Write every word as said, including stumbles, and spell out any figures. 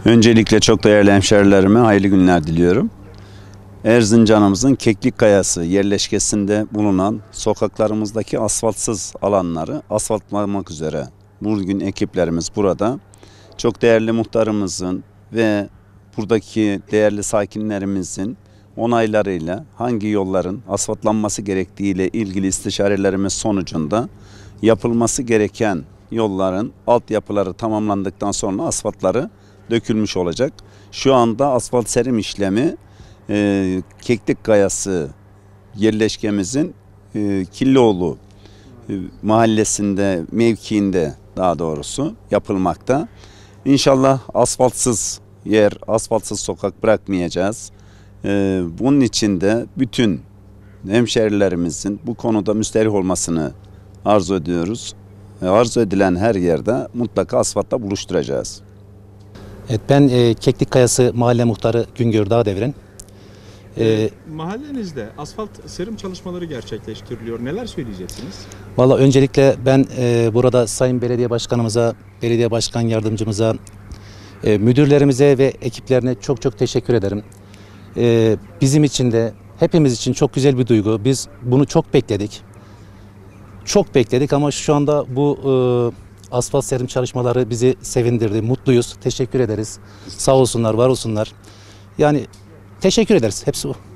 Öncelikle çok değerli hemşerilerime hayırlı günler diliyorum. Erzincan'ımızın Keklikkayası yerleşkesinde bulunan sokaklarımızdaki asfaltsız alanları asfaltlamak üzere bugün ekiplerimiz burada. Çok değerli muhtarımızın ve buradaki değerli sakinlerimizin onaylarıyla hangi yolların asfaltlanması gerektiğiyle ilgili istişarelerimiz sonucunda yapılması gereken yolların altyapıları tamamlandıktan sonra asfaltları dökülmüş olacak. Şu anda asfalt serim işlemi e, Keklikkayası yerleşkemizin e, Killioğlu e, mahallesinde, mevkiinde daha doğrusu yapılmakta. İnşallah asfaltsız yer, asfaltsız sokak bırakmayacağız. E, bunun için de bütün hemşerilerimizin bu konuda müsterih olmasını arzu ediyoruz. E, arzu edilen her yerde mutlaka asfaltla buluşturacağız. Evet, ben e, Keklikkayası Mahalle Muhtarı Güngör Dağdeviren. E, Mahallenizde asfalt serim çalışmaları gerçekleştiriliyor. Neler söyleyeceksiniz? Valla öncelikle ben e, burada Sayın Belediye Başkanımıza, Belediye Başkan Yardımcımıza, e, müdürlerimize ve ekiplerine çok çok teşekkür ederim. E, bizim için de, hepimiz için çok güzel bir duygu. Biz bunu çok bekledik. Çok bekledik ama şu anda bu e, asfalt serim çalışmaları bizi sevindirdi. Mutluyuz. Teşekkür ederiz. Sağ olsunlar, var olsunlar. Yani teşekkür ederiz. Hepsi bu.